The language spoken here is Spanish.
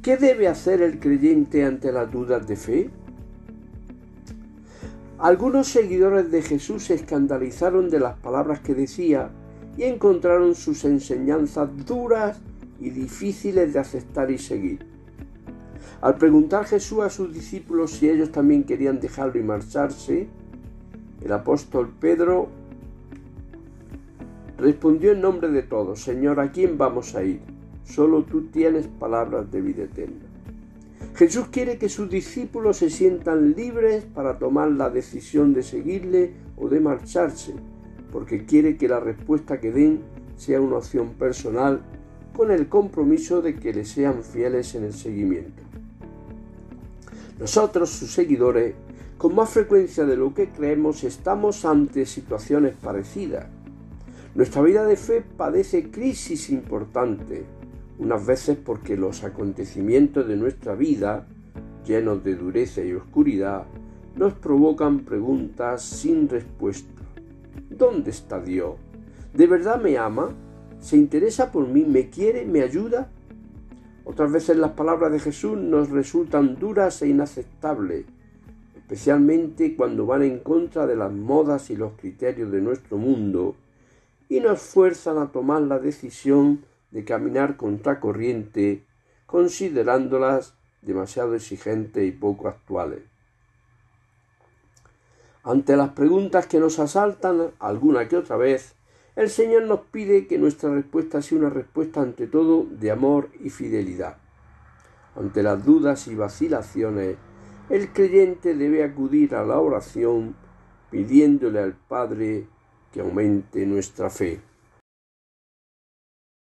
¿Qué debe hacer el creyente ante las dudas de fe? Algunos seguidores de Jesús se escandalizaron de las palabras que decía y encontraron sus enseñanzas duras y difíciles de aceptar y seguir. Al preguntar Jesús a sus discípulos si ellos también querían dejarlo y marcharse, el apóstol Pedro respondió en nombre de todos: Señor, ¿a quién vamos a ir? Solo tú tienes palabras de vida eterna. Jesús quiere que sus discípulos se sientan libres para tomar la decisión de seguirle o de marcharse, porque quiere que la respuesta que den sea una opción personal con el compromiso de que le sean fieles en el seguimiento. Nosotros, sus seguidores, con más frecuencia de lo que creemos, estamos ante situaciones parecidas. Nuestra vida de fe padece crisis importantes, unas veces porque los acontecimientos de nuestra vida, llenos de dureza y oscuridad, nos provocan preguntas sin respuesta. ¿Dónde está Dios? ¿De verdad me ama? ¿Se interesa por mí? ¿Me quiere? ¿Me ayuda? Otras veces las palabras de Jesús nos resultan duras e inaceptables, especialmente cuando van en contra de las modas y los criterios de nuestro mundo y nos fuerzan a tomar la decisión de caminar contracorriente, considerándolas demasiado exigentes y poco actuales. Ante las preguntas que nos asaltan alguna que otra vez, el Señor nos pide que nuestra respuesta sea una respuesta ante todo de amor y fidelidad. Ante las dudas y vacilaciones, el creyente debe acudir a la oración pidiéndole al Padre que aumente nuestra fe.